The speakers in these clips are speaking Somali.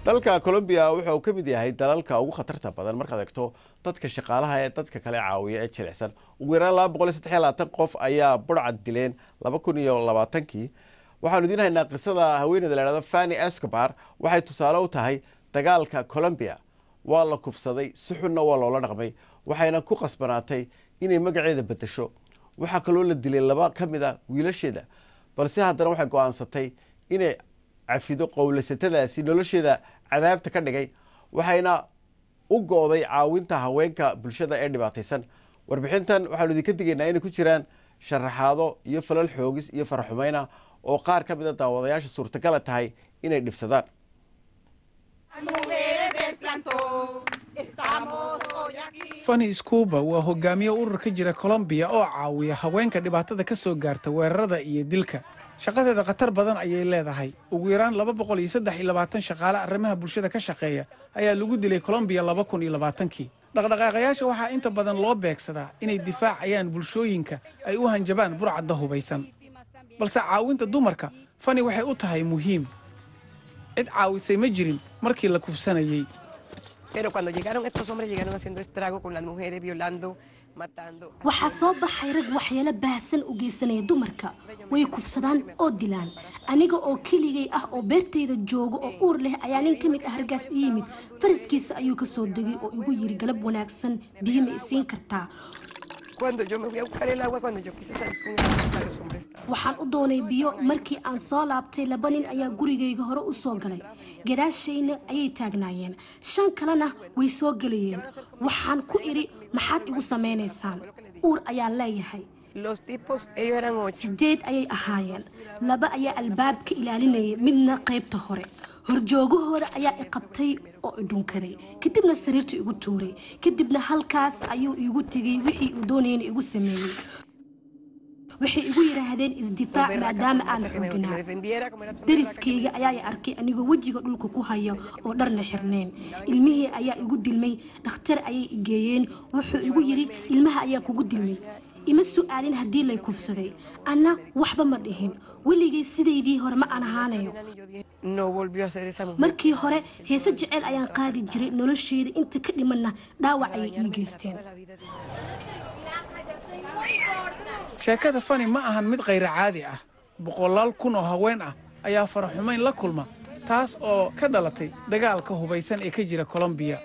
dalka Colombia wuxuu ka mid yahay dalalka ugu khatarta badan marka aad eegto dadka shaqaalaha ee dadka kale caawiya ee jilicsan ugu yaraan 223 qof ayaa burcad dileen 2020kii waxaanu idin haynaa qisada haweeneyda la yiraahdo Fanny Escobar waxay tusaale u tahay dagaalka Colombia waa la kufsaday si xunna waa loola dhaqmay waxayna ku qasbanaatay inay magaceeda bedesho waxa kale oo la dilay laba kamid ah wiilasheeda balse haddana waxay go'aansatay inay cafido qowlaysatadaasi nolosheeda cadaabta ka dhigay waxayna u gooday caawinta haweenka bulshada ee dhibaataysan warbixintan waxaanu idinka digaynaa inay ku jiraan sharaxaado iyo falal xoogis iyo farxumayna oo qaar ka mid ah daawadayaasha suurtagal tahay inay dhibsadaan Fanny Escobar waa hogaamiye urur ka jira Colombia oo caawiya haweenka dhibaatada ka soo gaarta weerarada iyo dilka shaqadeeda khatar badan ayay leedahay ugu yaraan 223 shaqaale arrimaha bulshada ka shaqeeya ayaa lagu dilay Colombia 2020kii dhaqdhaqaaqayaasha waxaa inta badan loo beegsadaa inay difaacayaan bulshooyinka ay u hanjabaan burcadda hubaysan balse caawinta dumarka Fanny waxay u tahay muhiim cid caawisay ma jirin markii la kufsanayay Pero cuando llegaron estos hombres llegaron haciendo estrago con las mujeres, violando, matando. Waxa soo baxay rag waxyeelo baahsan u geysanaya dumarka way kufsadaan oo dilaan aniga oo kiligay ah oo beertayda joogo oo uur leh ayaa nin kamid ah ragaas yimid fariskiisa ayuu ka soo degay oo igu yiri galab wanaagsan diima isiin kartaa Cuando yo me fui a buscar el agua, cuando yo quise salir con los hombres estaban. Waxaan u doonay biyo markii aan soo laabtay laba nin ayaa gurigayga hore u soo galay gadaashayna ayay taagnaayeen shan kalena way soo galayeen waxaan ku iri maxaad igu sameeynaysan uur ayaa leeyahay Los tipos ellos eran 8. sideed ayay ahaayeen laba ayaa albaabka ilaalinayay midna qaybta hore horjoogahooda ayaa i qabtay oo i dhunkaday kadibna sariirta igu tuuray kadibna halkaas ayuu igu tagay wixii uu doonayay igu sameeyay waxay igu yiraahdeen isdifaac maadaama aan xoognaa dariskayga ayaa arkay anigoo wajiga dhulka ku hayo oo dharna xirneen ilmihii ayaa igu dilmay dhakhtar ayay igeeyeen wuxuu igu yiri ilmaha ayaa kugu dilmay ima su'aalin hadii lay kufsaday ana waxba ma dhihin waligay sideedii hore ma aan ahaanayo No volvió a ser esa mujer. markii hore heesa jecel ayaan qaadi jiray nolosheeda inta ka dhimanna dhaawac ay ii geysteen sheekada Fanny ma ahan mid qayr caadi ah boqolaal kun oo haween ah ayaa faraxumayn la kulma taas oo ka dhalatay dagaalka hubaysan ee ka jira Colombia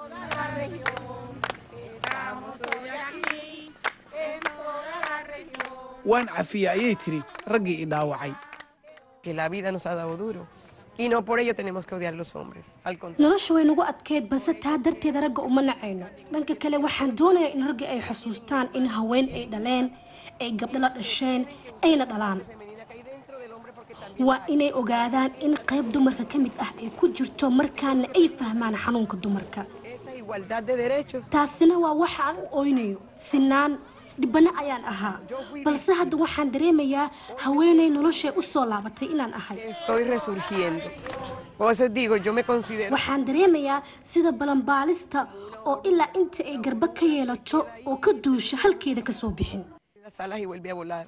waan cafiya ayay tiri raggii i dhaawacay Que la vida nos ha dado duro. Y no por ello tenemos que odiar a los hombres. Al contrario. noloshu way nagu adkeyd balse taa darteeda ragga uma nacayno dhanka kale waxaan doonayaa in ragga ay xusuustaan in haween ay dhaleen ay gabdho la dhasheen ayna dhalaan waa inay ogaadaan in qayb dumarka ka mid ah ay ku jirto markaana ay fahmaan xanuunka dumarka Esa igualdad de derechos. taasina waa waxa aan u oynayo sinaan dhibana ayaan ahaa balse hadda waxaan dareemayaa haweeney noloshay u soo laabatay inaan ahay Estoy resurgiendo. Por eso digo, yo me considero. waxaan dareemayaa sida balanbaalista oo ilaa inta ay garba ka yeelato oo ka duusha halkeeda ka soo bixin Las alas y vuelve a volar.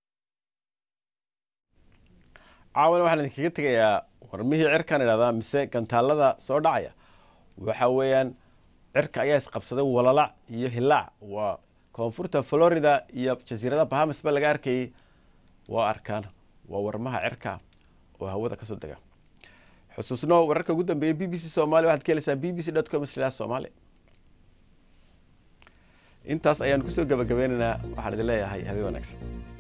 caawana waxaan idinkaga tegayaa warmihii cirkan idhahdaa mise gantaalada soo dhacaya waxa weeyaan cirka ayaa isqabsaday walalac iyo hilaac waa koonfurta Florida iyo jasiirada Bahamas ba laga arkay waa arkaan waa warmaha cirka oo hawada ka soo daga xusuusno wararka ugu dambeeyay BBC Soomaali waxaad ka helaysaa bbc.com/somali intaas ayaan ku soo gabagabeynaynaa waxaan idin leeyahay habeen wanaagsan